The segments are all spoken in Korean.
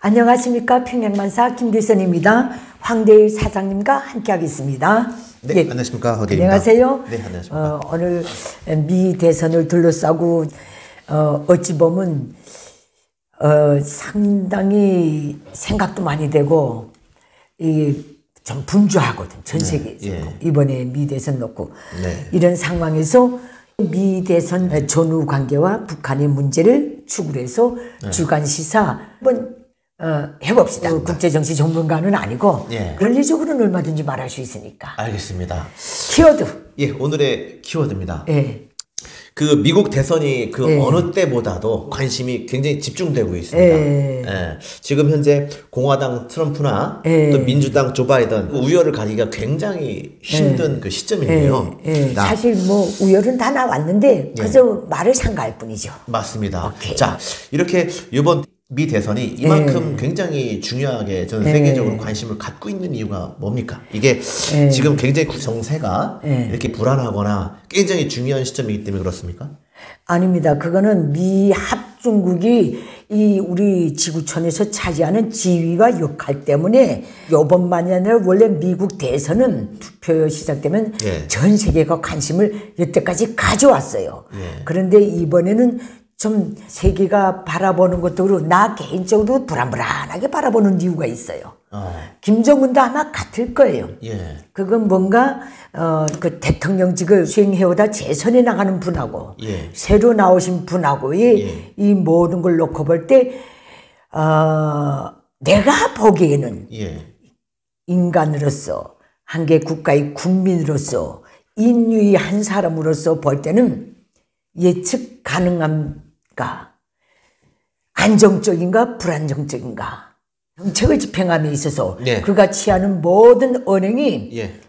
안녕하십니까. 평양만사 김대선입니다. 황대일 사장님과 함께하겠습니다. 네, 예. 안녕하십니까. 허대일입니다. 안녕하세요. 네, 안녕하십니까. 오늘 미 대선을 둘러싸고 어찌 보면 상당히 생각도 많이 되고 좀 분주하거든. 전 세계에서. 예. 이번에 미 대선 놓고. 네. 이런 상황에서 미 대선 전후 관계와 북한의 문제를 축으로 해서 주간 시사 한번 해봅시다. 국제정치 전문가는 아니고 논리적으로는 얼마든지 말할 수 있으니까. 알겠습니다. 키워드. 예, 오늘의 키워드입니다. 예. 그 미국 대선이 어느 때보다도 관심이 굉장히 집중되고 있습니다. 예. 지금 현재 공화당 트럼프나 또 민주당 조 바이든 우열을 가리기가 굉장히 힘든 그 시점인데요. 사실 뭐 우열은 다 나왔는데 그저 말을 삼가할 뿐이죠. 맞습니다. 오케이. 자, 이렇게 이번 미 대선이 이만큼 굉장히 중요하게 전 세계적으로 관심을 갖고 있는 이유가 뭡니까? 이게 지금 굉장히 정세가 이렇게 불안하거나 굉장히 중요한 시점이기 때문에 그렇습니까? 아닙니다. 그거는 미 합중국이 이 우리 지구촌에서 차지하는 지위와 역할 때문에 요번만이 아니라 원래 미국 대선은 투표 시작되면 전 세계가 관심을 여태까지 가져왔어요. 그런데 이번에는 좀 세계가 바라보는 것도 나 개인적으로 불안불안하게 바라보는 이유가 있어요. 김정은도 아마 같을 거예요. 그건 뭔가 그 대통령직을 수행해오다 재선에 나가는 분하고 새로 나오신 분하고 이 모든 걸 놓고 볼 때 내가 보기에는 인간으로서 한 개 국가의 국민으로서 인류의 한 사람으로서 볼 때는 예측 가능한가? 안정적인가? 불안정적인가? 정책을 집행함에 있어서 그가 취하는 모든 언행이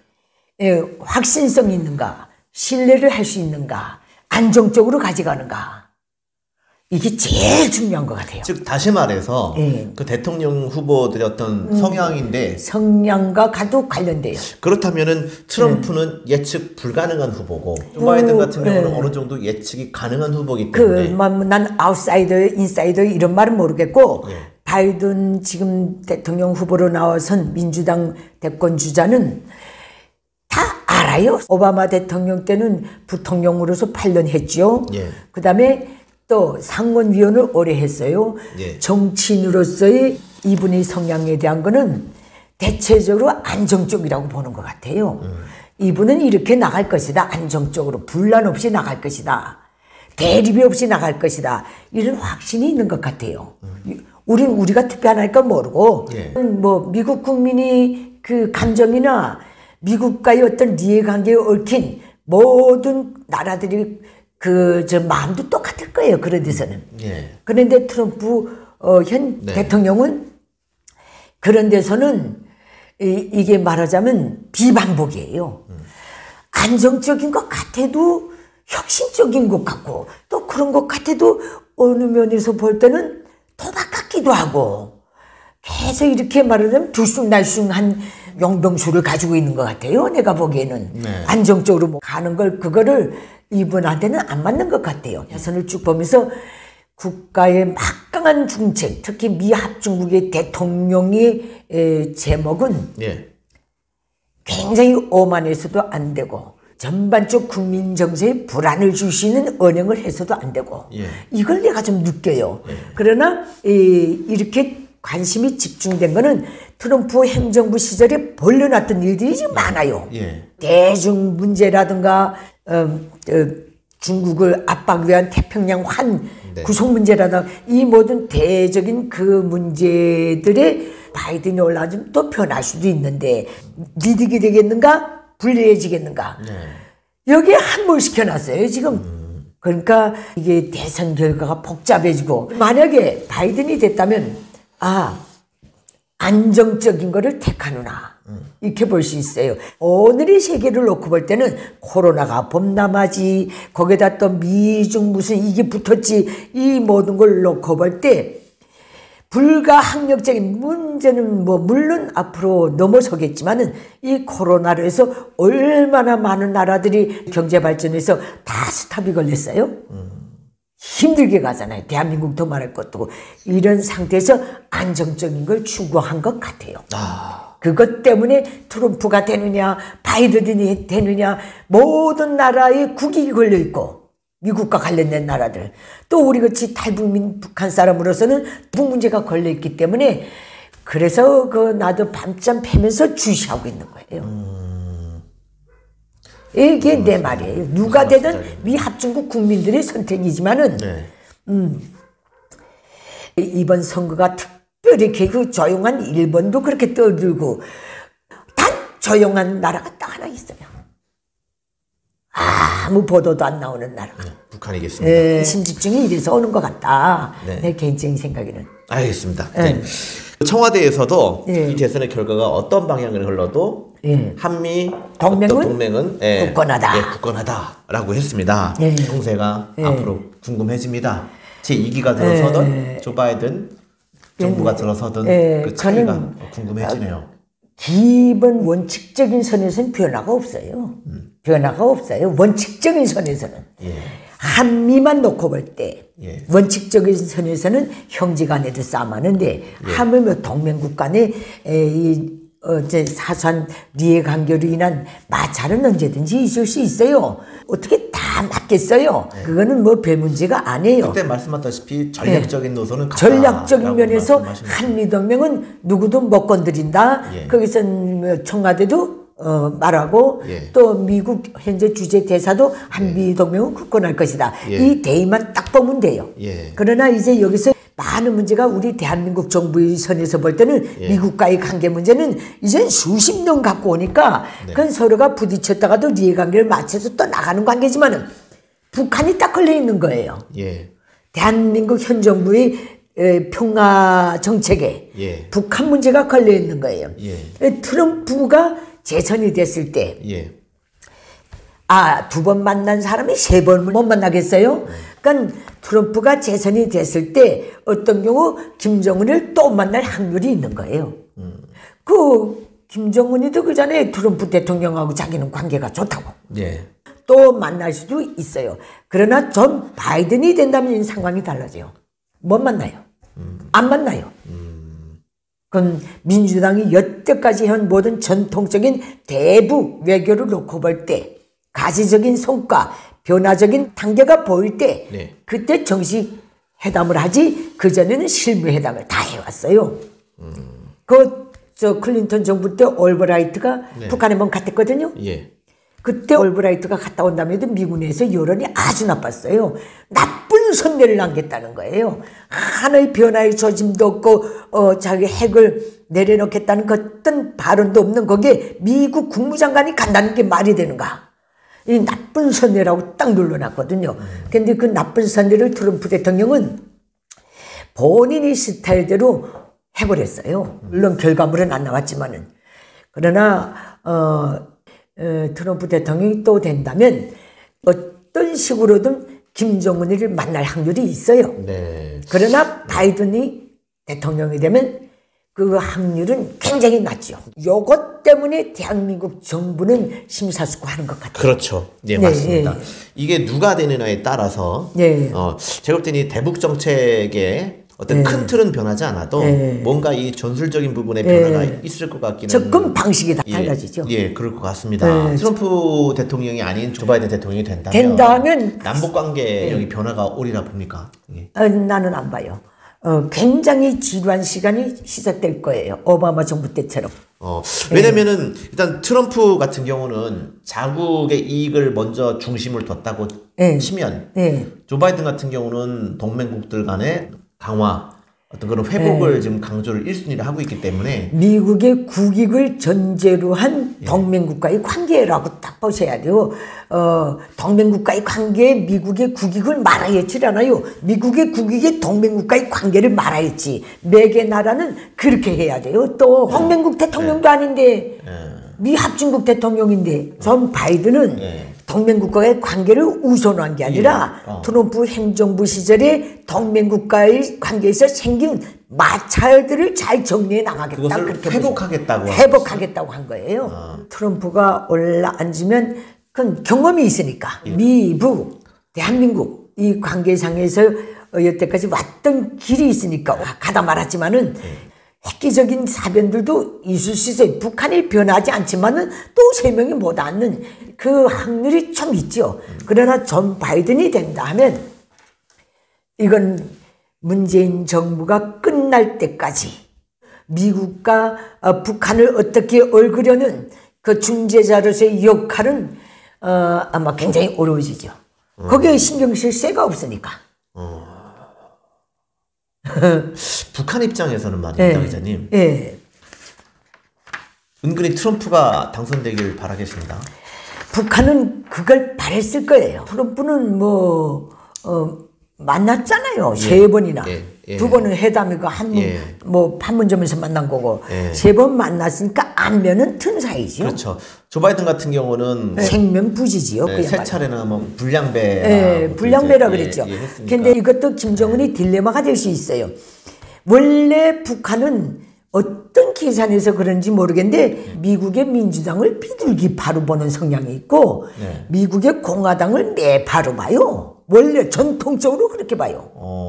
확신성 있는가? 신뢰를 할 수 있는가? 안정적으로 가져가는가? 이게 제일 중요한 것 같아요. 즉 다시 말해서 그 대통령 후보들의 어떤 성향인데 성향과 가도 관련돼요. 그렇다면은 트럼프는 예측 불가능한 후보고 조 바이든 같은 경우는 어느 정도 예측이 가능한 후보이기 때문에 난 아웃사이더, 인사이더 이런 말은 모르겠고 바이든 지금 대통령 후보로 나와선 민주당 대권 주자는 다 알아요. 오바마 대통령 때는 부통령으로서 8년 했죠. 그 다음에 또 상원위원을 오래 했어요. 정치인으로서의 이분의 성향에 대한 거는 대체적으로 안정적이라고 보는 것 같아요. 이분은 이렇게 나갈 것이다. 안정적으로 분란 없이 나갈 것이다. 대립이 없이 나갈 것이다. 이런 확신이 있는 것 같아요. 우리가 투표 안 할까 모르고 뭐 미국 국민이 그 감정이나 미국과의 어떤 이해관계에 얽힌 모든 나라들이 저 마음도 똑같을 거예요. 그런 데서는. 그런데 트럼프 현 대통령은 그런 데서는 이게 말하자면 비반복이에요. 안정적인 것 같아도 혁신적인 것 같고 또 그런 것 같아도 어느 면에서 볼 때는 도박 같기도 하고 계속 이렇게 말하자면 들쑥날쑥한 용병수를 가지고 있는 것 같아요. 내가 보기에는. 안정적으로 가는 걸 그거를 이분한테는 안 맞는 것 같아요. 대선을 쭉 보면서 국가의 막강한 중책, 특히 미 합중국의 대통령의 제목은 굉장히 오만해서도 안 되고 전반적 국민 정서에 불안을 줄 수 있는 언행을 해서도 안 되고 이걸 내가 좀 느껴요. 그러나 이렇게 관심이 집중된 거는 트럼프 행정부 시절에 벌려놨던 일들이 지금 많아요. 대중 문제라든가 중국을 압박 위한 태평양 환 구속 문제라든가 이 모든 대적인 그 문제들에 바이든이 올라가면 또 변할 수도 있는데 이득이 되겠는가? 불리해지겠는가? 여기에 함몰시켜놨어요 지금. 그러니까 이게 대선 결과가 복잡해지고 만약에 바이든이 됐다면 안정적인 거를 택하느나 이렇게 볼 수 있어요. 오늘의 세계를 놓고 볼 때는 코로나가 범람하지 거기다 또 미중 무슨 이게 붙었지 이 모든 걸 놓고 볼 때 불가항력적인 문제는 뭐 물론 앞으로 넘어서겠지만은 이 코로나로 해서 얼마나 많은 나라들이 경제 발전해서 다 스탑이 걸렸어요. 힘들게 가잖아요. 대한민국도 말할 것도 없고. 이런 상태에서 안정적인 걸 추구한 것 같아요. 그것 때문에 트럼프가 되느냐 바이든이 되느냐 모든 나라에 국익이 걸려있고 미국과 관련된 나라들 또 우리같이 탈북민 북한 사람으로서는 북 문제가 걸려있기 때문에 그래서 나도 밤잠 패면서 주시하고 있는 거예요. 이게 내 말이에요. 누가 되든 미합중국 국민들의 선택이지만은 이번 선거가 특별히 그 조용한 일본도 그렇게 떠들고 단 조용한 나라가 딱 하나 있어요. 아무 보도도 안 나오는 나라가. 북한이겠습니다. 심집중이 이래서 오는 것 같다. 내 개인적인 생각에는. 알겠습니다. 청와대에서도 이 대선의 결과가 어떤 방향을 흘러도 한미 동맹은 굳건하다라고 했습니다. 정세가 앞으로 궁금해집니다. 제2기가 들어서든 조 바이든 정부가 들어서든 그 차이가 궁금해지네요. 기본 원칙적인 선에서는 변화가 없어요. 변화가 없어요. 원칙적인 선에서는. 한미만 놓고 볼 때 원칙적인 선에서는 형제간에도 싸움하는데 하물며 동맹국 간에 사소한 이해관계로 인한 마찰은 언제든지 있을 수 있어요. 어떻게 다 맞겠어요? 그거는 뭐 별 문제가 아니에요. 그때 말씀하셨다시피 전략적인 노선은 전략적인 면에서 한미동맹은 누구도 못 건드린다. 거기서 청와대도 말하고 또 미국 현재 주재 대사도 한미동맹은 굳건할 것이다. 이 대의만 딱 보면 돼요. 그러나 이제 여기서 많은 문제가 우리 대한민국 정부의 선에서 볼 때는 미국과의 관계 문제는 이제 수십 년 갖고 오니까 그건 서로가 부딪혔다가도 이해관계를 맞춰서 또 나가는 관계지만은 북한이 딱 걸려 있는 거예요. 대한민국 현 정부의 평화 정책에 북한 문제가 걸려 있는 거예요. 트럼프가 재선이 됐을 때 두 번 만난 사람이 세 번 못 만나겠어요? 그러니까 트럼프가 재선이 됐을 때 어떤 경우 김정은을 또 만날 확률이 있는 거예요. 그 김정은이도 그 전에 트럼프 대통령하고 자기는 관계가 좋다고. 또 만날 수도 있어요. 그러나 전 바이든이 된다면 상황이 달라져요. 못 만나요. 안 만나요. 그건 민주당이 여태까지 한 모든 전통적인 대북 외교를 놓고 볼 때 가시적인 성과, 변화적인 단계가 보일 때 그때 정식 회담을 하지 그전에는 실무 회담을 다 해왔어요. 클린턴 정부 때 올브라이트가 북한에 먼 갔댔거든요. 그때 올브라이트가 갔다 온 다음에도 미국 내에서 여론이 아주 나빴어요. 나쁜 선례를 남겼다는 거예요. 하나의 변화의 조짐도 없고 자기 핵을 내려놓겠다는 어떤 발언도 없는 거기에 미국 국무장관이 간다는 게 말이 되는가. 이 나쁜 선례라고 딱 눌러놨거든요. 근데 그 나쁜 선례를 트럼프 대통령은 본인의 스타일대로 해버렸어요. 물론 결과물은 안 나왔지만은. 그러나 트럼프 대통령이 또 된다면 어떤 식으로든 김정은을 만날 확률이 있어요. 그러나 바이든이 대통령이 되면 그 확률은 굉장히 낮죠. 요것 때문에 대한민국 정부는 심사숙고하는 것 같아요. 그렇죠. 맞습니다. 이게 누가 되느냐에 따라서 제가 볼 때는 대북 정책에 어떤 큰 틀은 변하지 않아도 뭔가 이 전술적인 부분에 변화가 있을 것 같기는 접근 방식이 다 달라지죠. 그럴 것 같습니다. 트럼프 대통령이 아닌 조 바이든 대통령이 된다면 남북 관계에 여기 변화가 오리라 봅니까? 나는 안 봐요. 굉장히 지루한 시간이 시작될 거예요. 오바마 정부 때처럼. 왜냐면은 일단 트럼프 같은 경우는 자국의 이익을 먼저 중심을 뒀다고 치면 조 바이든 같은 경우는 동맹국들 간의 강화 어떤 그런 회복을 지금 강조를 1순위로 하고 있기 때문에 미국의 국익을 전제로 한 동맹국과의 관계라고 딱 보셔야 돼요. 동맹국과의 관계에 미국의 국익을 말아야지 않아요. 미국의 국익에 동맹국과의 관계를 말아야지. 매개 나라는 그렇게 해야 돼요. 또 홍맹국 대통령도 아닌데 미합중국 대통령인데 전 바이든은 동맹국가의 관계를 우선한 게 아니라 트럼프 행정부 시절에 동맹국가의 관계에서 생긴 마찰들을 잘 정리해 나가겠다. 그것을 회복하겠다고 한 거예요. 트럼프가 올라앉으면 그건 경험이 있으니까 미북, 대한민국 이 관계상에서 여태까지 왔던 길이 있으니까 가다 말았지만은 획기적인 사변들도 있을 수 있어요. 북한이 변하지 않지만은 또 3명이 못 앉는 그 확률이 좀 있죠. 그러나 전 바이든이 된다 하면 이건 문재인 정부가 끝날 때까지 미국과 북한을 어떻게 얽으려는 그 중재자로서의 역할은 아마 굉장히 어려워지죠. 거기에 신경 쓸 새가 없으니까. 북한 입장에서는 말입니다, 기자님. 예. 은근히 트럼프가 당선되길 바라겠습니다. 북한은 그걸 바랬을 거예요. 트럼프는 만났잖아요. 3번이나. 2번은 회담이고 뭐 판문점에서 만난 거고 3번 만났으니까 안면은 튼 사이죠. 그렇죠. 조 바이든 같은 경우는 생면부지지요. 세 차례나 뭐 불량배, 불량배라 그랬죠. 근데 이것도 김정은이 딜레마가 될 수 있어요. 원래 북한은 어떤 계산에서 그런지 모르겠는데 미국의 민주당을 비둘기파로 보는 성향이 있고 미국의 공화당을 매파로 봐요. 원래 전통적으로 그렇게 봐요.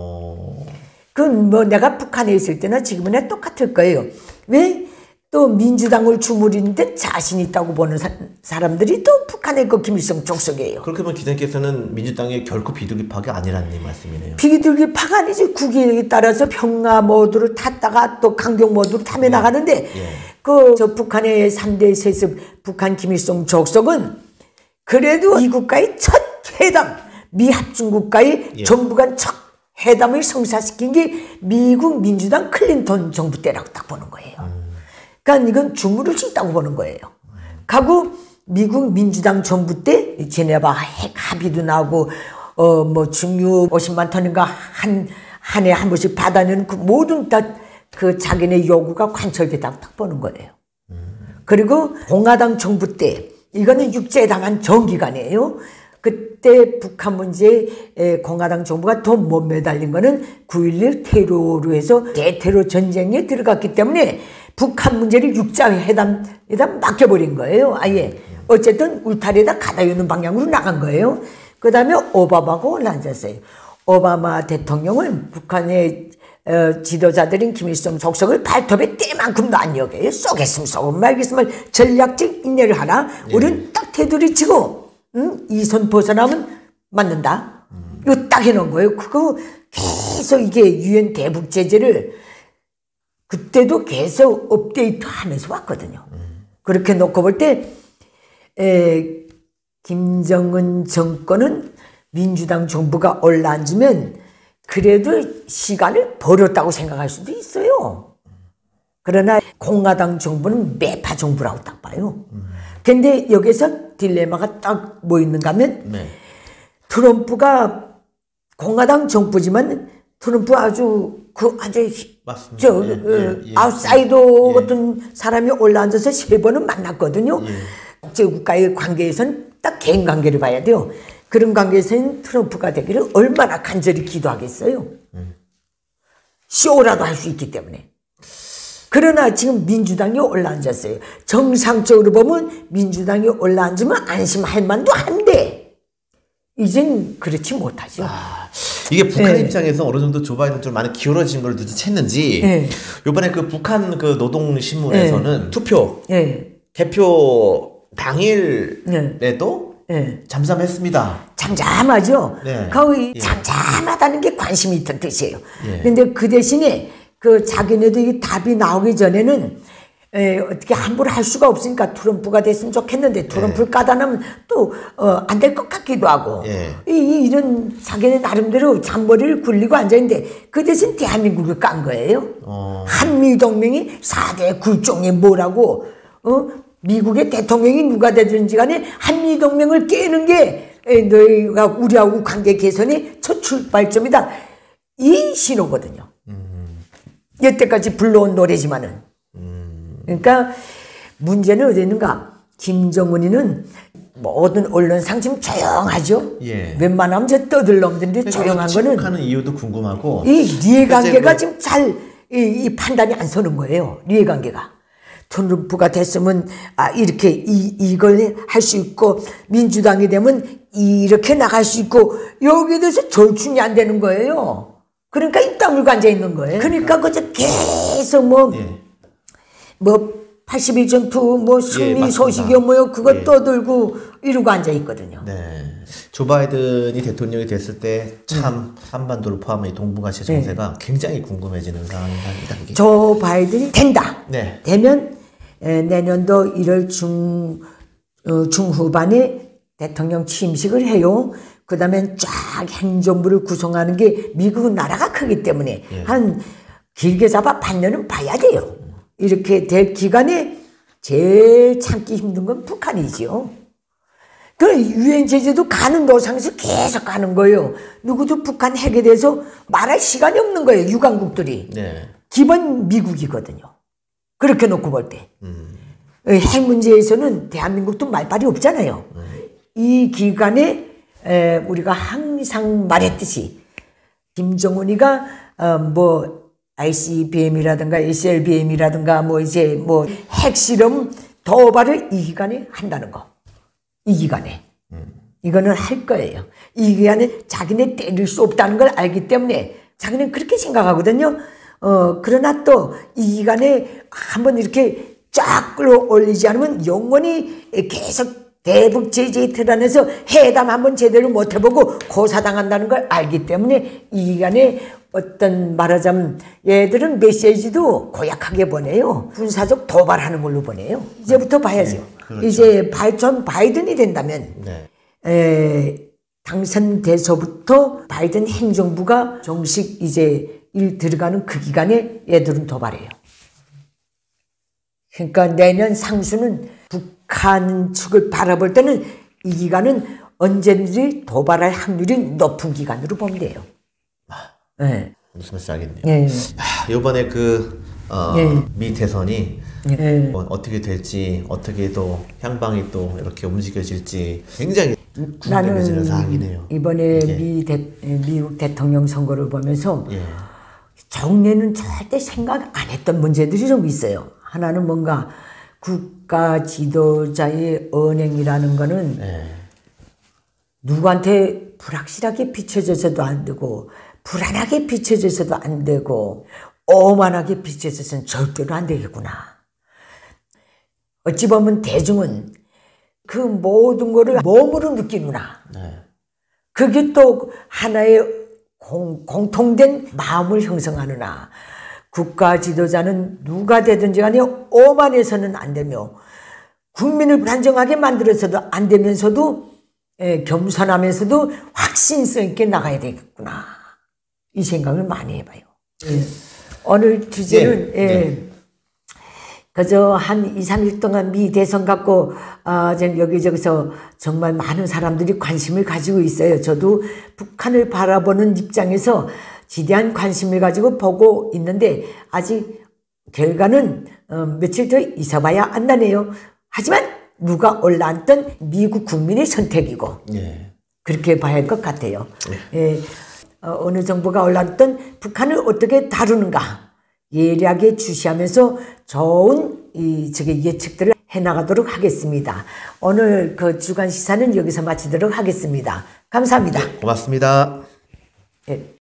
그건 뭐 내가 북한에 있을 때나 지금은 똑같을 거예요. 왜 또 민주당을 주무리는 데 자신 있다고 보는 사람들이 또 북한의 그 김일성 족속이에요. 그렇게 보면 기자님께서는 민주당이 결코 비둘기파가 아니라는 말씀이네요. 비둘기파가 아니지. 국익에 따라서 평화 모드를 탔다가 또 강경 모드로 타며 나가는데 저 북한의 3대 세습 북한 김일성 족속은 그래도 미국과의 첫 회담, 미합중국과의 정부 간 첫 회담을 성사시킨 게 미국 민주당 클린턴 정부 때라고 딱 보는 거예요. 그러니까 이건 주무를 수 있다고 보는 거예요. 가고 미국 민주당 정부 때 제네바 핵 합의도 나오고 뭐 중유 50만 톤인가 한 해 한 번씩 받아내는 그 모든 다 그 자기네 요구가 관철됐다고 딱 보는 거예요. 그리고 공화당 정부 때 이거는 육제당한 정기간이에요. 그때 북한 문제에 공화당 정부가 돈 못 매달린 거는 9.11 테러로 해서 대테러 전쟁에 들어갔기 때문에 북한 문제를 육자회담에다 맡겨버린 거예요. 아예. 어쨌든 울타리에다 가다유는 방향으로 나간 거예요. 그 다음에 오바마가 올라앉았어요. 오바마 대통령은 북한의 지도자들인 김일성 족속을 발톱에 때만큼도 안 여겨요. 쏘겠으면 쏘고 말겠으면 전략적 인내를 하나. 우리는 딱 테두리 치고 이 선 벗어나면 맞는다. 이거 딱 해놓은 거예요. 그거 계속 이게 유엔 대북 제재를 그때도 계속 업데이트 하면서 왔거든요. 그렇게 놓고 볼 때 김정은 정권은 민주당 정부가 올라앉으면 그래도 시간을 벌었다고 생각할 수도 있어요. 그러나 공화당 정부는 매파 정부라고 딱 봐요. 근데 여기서 딜레마가 딱 뭐 있는가 하면 트럼프가 공화당 정부지만 트럼프 아주 아웃사이더 같은 사람이 올라앉아서 3번은 만났거든요. 국제국가의 관계에서는 딱 개인 관계를 봐야 돼요. 그런 관계에서는 트럼프가 되기를 얼마나 간절히 기도하겠어요. 쇼라도 할 수 있기 때문에. 그러나 지금 민주당이 올라앉았어요. 정상적으로 보면 민주당이 올라앉으면 안심할 만도 한데 이젠 그렇지 못하죠. 이게 북한 입장에서 어느 정도 조 바이든 좀 많이 기울어진 걸 눈치챘는지 이번에 그 북한 그 노동신문에서는 투표 개표 당일에도 잠잠했습니다. 잠잠하죠. 거의 잠잠하다는 게 관심이 있던 뜻이에요. 그런데 그 대신에 그 자기네도 이 답이 나오기 전에는 어떻게 함부로 할 수가 없으니까 트럼프가 됐으면 좋겠는데 트럼프를 까다놓으면 또 안 될 것 같기도 하고 이런 자기네 나름대로 잔머리를 굴리고 앉아있는데 그 대신 대한민국을 깐 거예요. 한미동맹이 4대 굴종이 뭐라고 미국의 대통령이 누가 되든지 간에 한미동맹을 깨는 게 너희가 우리하고 관계 개선의 첫 출발점이다. 이 신호거든요. 여태까지 불러온 노래지만은. 그러니까 문제는 어디 있는가? 김정은이는 모든 언론상 지금 조용하죠. 웬만하면 저 떠들놈들인데 조용한 거는 침묵하는 이유도 궁금하고 이 이해관계가 지금 잘 이 판단이 안 서는 거예요. 이해관계가. 트럼프가 됐으면 이렇게 이걸 할 수 있고 민주당이 되면 이렇게 나갈 수 있고 여기에 대해서 절충이 안 되는 거예요. 그러니까 입 다물고 앉아 있는 거예요. 그러니까 그저 계속 뭐 81전투 뭐 승리 소식이요 뭐요 그거 떠들고 이러고 앉아 있거든요. 네. 조 바이든이 대통령이 됐을 때 참 한반도를 포함한 동북아시아 정세가 굉장히 궁금해지는 상황입니다. 조 바이든이 된다. 네. 되면 내년도 1월 중후반에 대통령 취임식을 해요. 그 다음에 쫙 행정부를 구성하는 게 미국은 나라가 크기 때문에 한 길게 잡아 반년은 봐야 돼요. 이렇게 될 기간에 제일 참기 힘든 건 북한이지요. 그 유엔 제재도 가는 노상에서 계속 가는 거예요. 누구도 북한 핵에 대해서 말할 시간이 없는 거예요. 유관국들이. 네. 기본 미국이거든요. 그렇게 놓고 볼 때. 핵 문제에서는 대한민국도 말발이 없잖아요. 이 기간에 우리가 항상 말했듯이 김정은이가 뭐 ICBM이라든가 SLBM이라든가 뭐 이제 뭐 핵실험 도발을 이 기간에 한다는 거. 이 기간에. 이거는 할 거예요. 이 기간에 자기네 때릴 수 없다는 걸 알기 때문에 자기는 그렇게 생각하거든요. 그러나 또 이 기간에 한번 이렇게 쫙 끌어올리지 않으면 영원히 계속 대북 제재 틀 안에서 회담 한번 제대로 못 해보고 고사당한다는 걸 알기 때문에 이 기간에 어떤 말하자면 얘들은 메시지도 고약하게 보내요. 군사적 도발하는 걸로 보내요. 이제부터 봐야죠. 그렇죠. 이제 전 바이든이 된다면 당선돼서부터 바이든 행정부가 정식 이제 일 들어가는 그 기간에 얘들은 도발해요. 그러니까 내년 상수는 북한 측을 바라볼 때는 이 기간은 언제든지 도발할 확률이 높은 기간으로 보면 돼요. 네. 무슨 말인지 알겠네요. 이번에 미 대선이 어떻게 될지, 어떻게 또 향방이 또 이렇게 움직여질지 굉장히 궁금해지는 사항이네요. 이번에 미국 대통령 선거를 보면서 정례는 절대 생각 안 했던 문제들이 좀 있어요. 하나는 뭔가 국가 지도자의 언행이라는 거는 누구한테 불확실하게 비춰져서도 안 되고 불안하게 비춰져서도 안 되고 오만하게 비춰져서는 절대로 안 되겠구나. 어찌 보면 대중은 그 모든 거를 몸으로 느끼구나. 그게 또 하나의 공통된 마음을 형성하느나 국가 지도자는 누가 되든지 간에 오만해서는 안 되며 국민을 불안정하게 만들어서도 안 되면서도 겸손하면서도 확신성 있게 나가야 되겠구나. 이 생각을 많이 해봐요. 오늘 주제는 그저 한 2, 3일 동안 미 대선 갖고 여기저기서 정말 많은 사람들이 관심을 가지고 있어요. 저도 북한을 바라보는 입장에서 지대한 관심을 가지고 보고 있는데 아직 결과는 며칠 더 있어봐야 안다네요. 하지만 누가 올라앉던 미국 국민의 선택이고 그렇게 봐야 할 것 같아요. 어느 정부가 올라앉던 북한을 어떻게 다루는가 예리하게 주시하면서 좋은 예측들을 해나가도록 하겠습니다. 오늘 그 주간 시사는 여기서 마치도록 하겠습니다. 감사합니다. 고맙습니다.